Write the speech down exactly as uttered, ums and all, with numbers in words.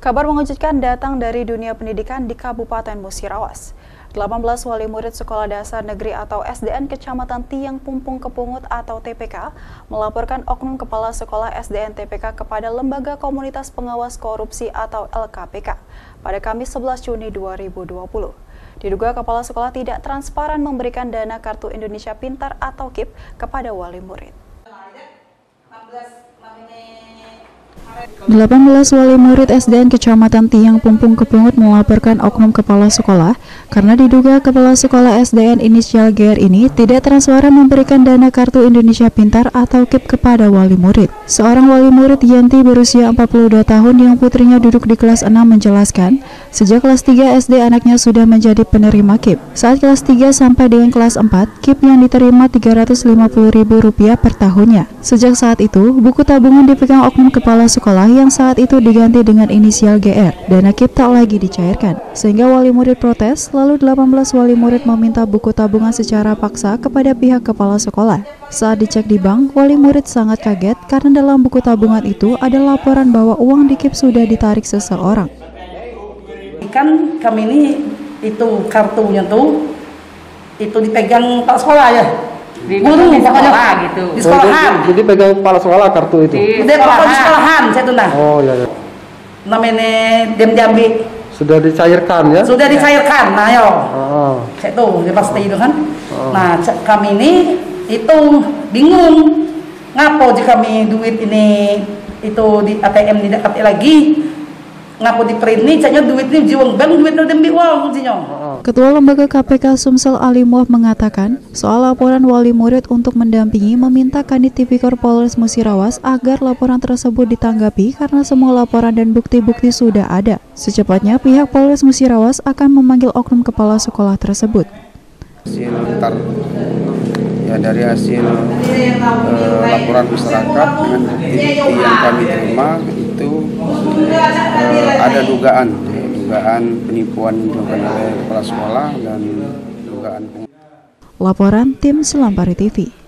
Kabar mengejutkan datang dari dunia pendidikan di Kabupaten Musirawas. delapan belas wali murid Sekolah Dasar Negeri atau S D N Kecamatan Tiang Pumpung Kepungut atau T P K melaporkan oknum kepala sekolah S D N T P K kepada Lembaga Komunitas Pengawas Korupsi atau L K P K pada Kamis sebelas Juni dua ribu dua puluh. Diduga kepala sekolah tidak transparan memberikan dana Kartu Indonesia Pintar atau K I P kepada wali murid. delapan belas wali murid S D N Kecamatan Tiang Pumpung Kepungut melaporkan oknum kepala sekolah karena diduga kepala sekolah S D N inisial G R ini tidak transparan memberikan dana Kartu Indonesia Pintar atau K I P kepada wali murid. Seorang wali murid Yanti berusia empat puluh dua tahun yang putrinya duduk di kelas enam menjelaskan, sejak kelas tiga S D anaknya sudah menjadi penerima K I P. Saat kelas tiga sampai dengan kelas empat, K I P yang diterima tiga ratus lima puluh ribu rupiah per tahunnya. Sejak saat itu, buku tabungan dipegang oknum kepala sekolah yang saat itu diganti dengan inisial G R. Dana K I P tak lagi dicairkan, sehingga wali murid protes, lalu delapan belas wali murid meminta buku tabungan secara paksa kepada pihak kepala sekolah. Saat dicek di bank, wali murid sangat kaget karena dalam buku tabungan itu ada laporan bahwa uang di K I P sudah ditarik seseorang. Kan kami ini itu kartunya tuh itu dipegang kepala sekolah ya. Di guru di pokoknya sekolah gitu. Di sekolahan. Oh, jadi pegang kepala sekolah kartu itu. Di, di sekolahan. Di sekolahan saya tuh nah. Oh iya iya. Namanya Dem Jambi. Sudah dicairkan ya? Sudah dicairkan. Nah yo. Oh. Saya tuh dia pasti itu kan. Oh. Nah kami ini itu bingung. Ngapo jika kami duit ini itu di A T M tidak pakai lagi. Ngapo di print nih, caknya duit ini jiwang bank duit udah dembi uang kuncinya. Ketua Lembaga K P K Sumsel Ali Muah mengatakan, soal laporan wali murid untuk mendampingi meminta Kanit Tipikor Polres Musirawas agar laporan tersebut ditanggapi karena semua laporan dan bukti-bukti sudah ada. Secepatnya pihak Polres Musirawas akan memanggil oknum kepala sekolah tersebut. Hasil tar, ya dari hasil uh, laporan masyarakat dengan bukti yang kami terima itu uh, ada dugaan ya, dugaan penipuan dilakukan oleh kepala sekolah dan dugaan. Laporan tim Selampari T V.